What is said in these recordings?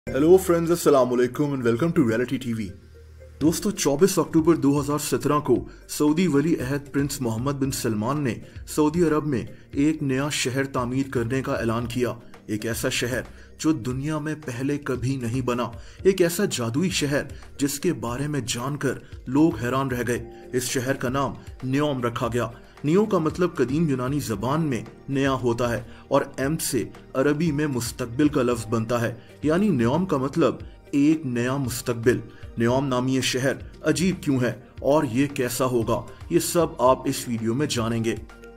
Hello friends, अस्सलाम वालेकुम and welcome to reality TV. दोस्तों, 24 अक्टूबर 2017 को सऊदी वली अहद प्रिंस मोहम्मद बिन सलमान ने सऊदी अरब में एक नया शहर तामीर करने का ऐलान किया। एक ऐसा शहर जो दुनिया में पहले कभी नहीं बना, एक ऐसा जादुई शहर जिसके बारे में जानकर लोग हैरान रह गए। इस शहर का नाम न्योम रखा गया। नियो का मतलब कदीम यूनानी जबान में नया होता है और एम से अरबी में मुस्तकबिल का लफ्ज बनता है, यानी न्योम का मतलब एक नया मुस्तकबिल। न्योम नामी ये शहर अजीब क्यों है और ये कैसा होगा, ये सब आप इस वीडियो में जानेंगे।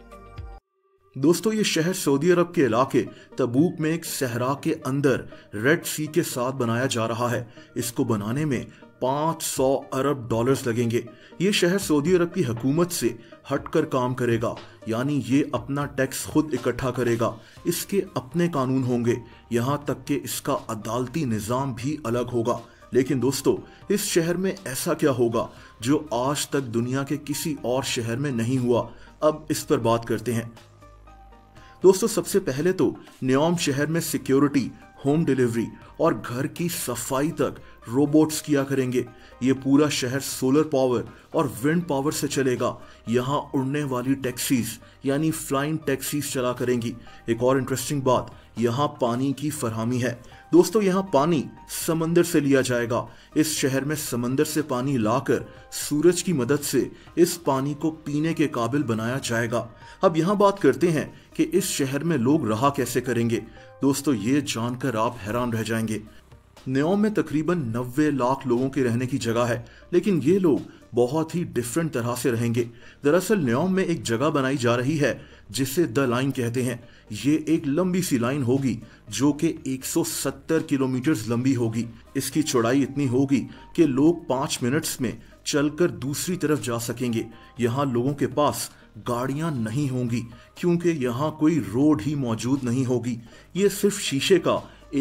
दोस्तों, ये शहर सऊदी अरब के इलाके तबूक में एक सहरा के अंदर रेड सी के साथ बनाया जा रहा है। इसको बनाने में 500 अरब डॉलर्स लगेंगे। ये शहर सऊदी अरब की हुकूमत से हटकर काम करेगा, यानी ये अपना टैक्स खुद इकट्ठा करेगा। इसके अपने कानून होंगे, यहाँ तक कि इसका अदालती निज़ाम भी अलग होगा। लेकिन दोस्तों, इस शहर में ऐसा क्या होगा जो आज तक दुनिया के किसी और शहर में नहीं हुआ? अब इस पर बात करते हैं। दोस्तों, सबसे पहले तो न्योम शहर में सिक्योरिटी, होम डिलीवरी और घर की सफाई तक रोबोट्स किया करेंगे। ये पूरा शहर सोलर पावर और विंड पावर से चलेगा। यहाँ उड़ने वाली टैक्सीज यानी फ्लाइंग टैक्सीज चला करेंगी। एक और इंटरेस्टिंग बात, यहाँ पानी की फरहमी है। दोस्तों, यहाँ पानी समंदर से लिया जाएगा। इस शहर में समंदर से पानी लाकर सूरज की मदद से इस पानी को पीने के काबिल बनाया जाएगा। अब यहाँ बात करते हैं कि इस शहर में लोग रहा कैसे करेंगे। दोस्तों, ये जानकर आप हैरान रह जाएंगे। न्योम में तकरीबन 90 लाख लोगों के रहने की जगह है, लेकिन ये लोग बहुत ही डिफरेंट तरह से रहेंगे। दरअसल न्योम में एक जगह बनाई जा रही है जिसे द लाइन कहते हैं। ये एक लंबी सी लाइन होगी जो कि 170 किलोमीटर लंबी होगी। इसकी चौड़ाई इतनी होगी कि लोग 5 मिनट्स में चलकर दूसरी तरफ जा सकेंगे। यहाँ लोगों के पास गाड़ियां नहीं होंगी क्योंकि यहाँ कोई रोड ही मौजूद नहीं होगी। ये सिर्फ शीशे का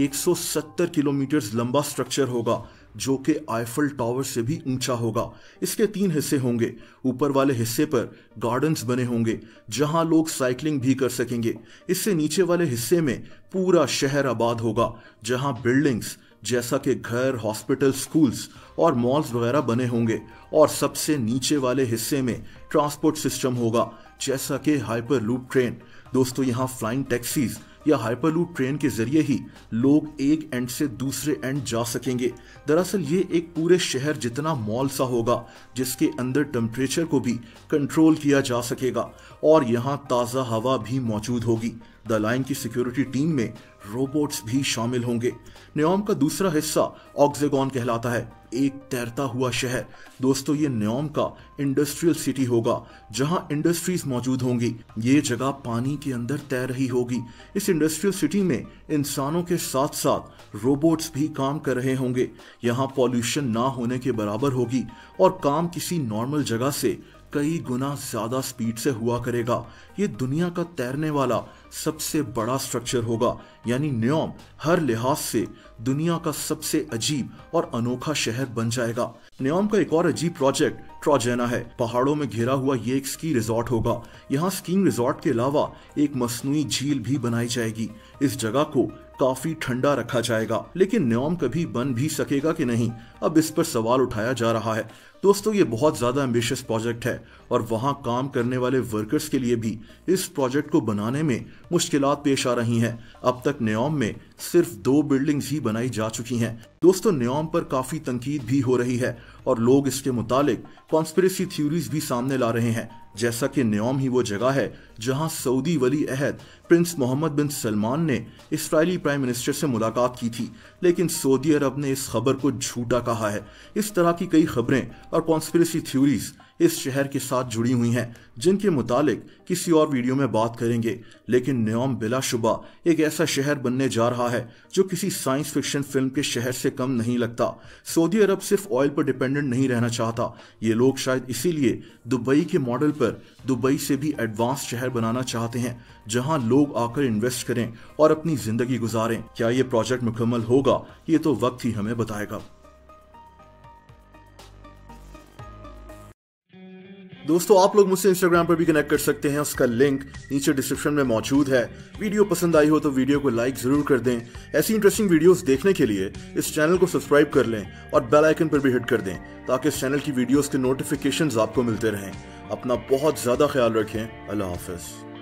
170 किलोमीटर लंबा स्ट्रक्चर होगा जो कि आईफल टावर से भी ऊंचा होगा। इसके 3 हिस्से होंगे। ऊपर वाले हिस्से पर गार्डन्स बने होंगे जहां लोग साइकिलिंग भी कर सकेंगे। इससे नीचे वाले हिस्से में पूरा शहर आबाद होगा जहां बिल्डिंग्स जैसा कि घर, हॉस्पिटल, स्कूल्स और मॉल्स वगैरह बने होंगे। और सबसे नीचे वाले हिस्से में ट्रांसपोर्ट सिस्टम होगा जैसा कि हाइपर लूप ट्रेन। दोस्तों, यहाँ फ्लाइंग टैक्सीज या हाइपरलूप ट्रेन के जरिए ही लोग एक एंड से दूसरे एंड जा सकेंगे। दरअसल ये एक पूरे शहर जितना मॉल सा होगा जिसके अंदर टेम्परेचर को भी कंट्रोल किया जा सकेगा और यहाँ ताज़ा हवा भी मौजूद होगी। द लाइन की सिक्योरिटी टीम में रोबोट्स भी शामिल होंगे। न्योम का दूसरा हिस्सा ऑक्सेगॉन कहलाता है, एक तैरता हुआ शहर। दोस्तों, ये न्योम का इंडस्ट्रियल सिटी होगा जहां इंडस्ट्रीज मौजूद होंगी। ये जगह पानी के अंदर तैर रही होगी। इस इंडस्ट्रियल सिटी में इंसानों के साथ साथ रोबोट्स भी काम कर रहे होंगे। यहाँ पॉल्यूशन ना होने के बराबर होगी और काम किसी नॉर्मल जगह से कई गुना ज्यादा स्पीड से हुआ करेगा। ये दुनिया का तैरने वाला सबसे बड़ा स्ट्रक्चर होगा, यानी न्योम हर लिहाज से दुनिया का सबसे अजीब और अनोखा शहर बन जाएगा। न्योम का एक और अजीब प्रोजेक्ट ट्रोजेना है। पहाड़ों में घिरा हुआ ये एक स्की रिजॉर्ट होगा। यहाँ स्कीइंग रिजॉर्ट के अलावा एक मसनूई झील भी बनाई जाएगी। इस जगह को काफी ठंडा रखा जाएगा, लेकिन न्योम कभी बन भी सकेगा कि नहीं, अब इस पर सवाल उठाया जा रहा है। दोस्तों, ये बहुत ज्यादा एम्बिशियस प्रोजेक्ट है और वहां काम करने वाले वर्कर्स के लिए भी इस प्रोजेक्ट को बनाने में मुश्किलात पेश आ रही हैं। अब तक न्योम में सिर्फ 2 बिल्डिंग्स ही बनाई जा चुकी हैं। दोस्तों, न्योम पर काफी तनकीद भी हो रही है और लोग इसके मुतालिक कॉन्स्पिरेसी थ्योरीज भी सामने ला रहे हैं, जैसा कि न्योम ही वो जगह है जहां सऊदी वली अहद प्रिंस मोहम्मद बिन सलमान ने इस्राएली प्राइम मिनिस्टर से मुलाकात की थी, लेकिन सऊदी अरब ने इस खबर को झूठा कहा है। इस तरह की कई खबरें और कॉन्स्पिरेसी थ्योरीज इस शहर के साथ जुड़ी हुई हैं, जिनके मुतालिक किसी और वीडियो में बात करेंगे। लेकिन न्योम बिलाशुबा एक ऐसा शहर बनने जा रहा है जो किसी साइंस फिक्शन फिल्म के शहर से कम नहीं लगता। सऊदी अरब सिर्फ ऑयल पर डिपेंडेंट नहीं रहना चाहता। ये लोग शायद इसीलिए दुबई के मॉडल पर दुबई से भी एडवांस शहर बनाना चाहते हैं जहां लोग आकर इन्वेस्ट करें और अपनी जिंदगी गुजारें। क्या ये प्रोजेक्ट मुकम्मल होगा, ये तो वक्त ही हमें बताएगा। दोस्तों आप लोग मुझसे इंस्टाग्राम पर भी कनेक्ट कर सकते हैं, उसका लिंक नीचे डिस्क्रिप्शन में मौजूद है। वीडियो पसंद आई हो तो वीडियो को लाइक जरूर कर दें। ऐसी इंटरेस्टिंग वीडियोस देखने के लिए इस चैनल को सब्सक्राइब कर लें और बेल आइकन पर भी हिट कर दें ताकि इस चैनल की वीडियोस के नोटिफिकेशंस आपको मिलते रहें। अपना बहुत ज्यादा ख्याल रखें। अल्लाह हाफिज।